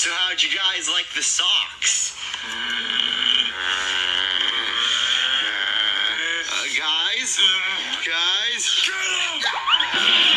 So how'd you guys like the socks? Guys? Get him!